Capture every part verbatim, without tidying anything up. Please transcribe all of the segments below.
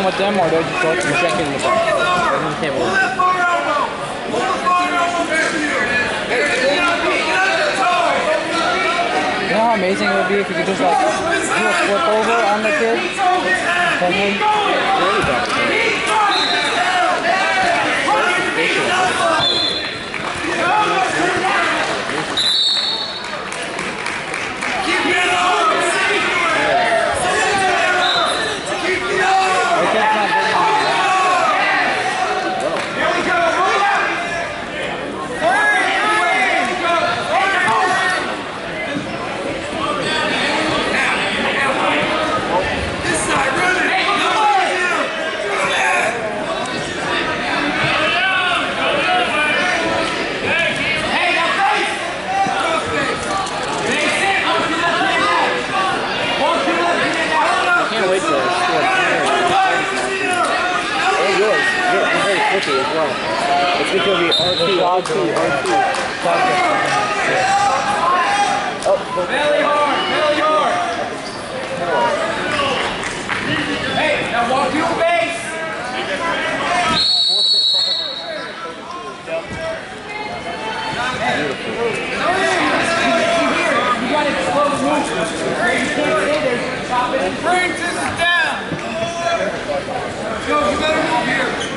with them, or do I just go to check in with them? Right on the table. You know how amazing it would be if you could just like do a flip over on the kid? As well. It's going to be R two, R two, R two. Oh, belly hard, belly hard. Hey, now walk your base. You got to slow move. You can't stay there. Stop it. Bring this down. Joe, you better move here.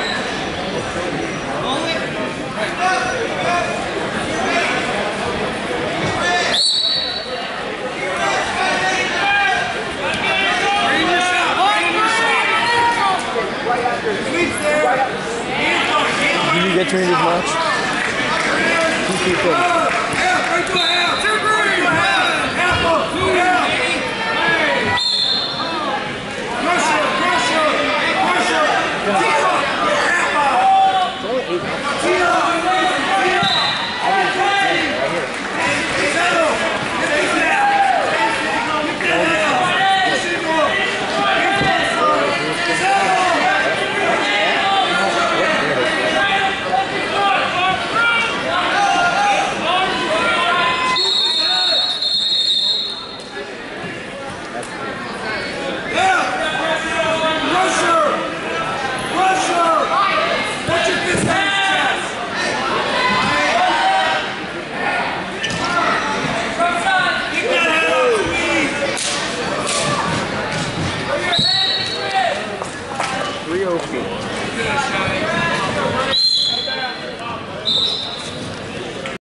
Did you get trained as much? Two people. three oh feet.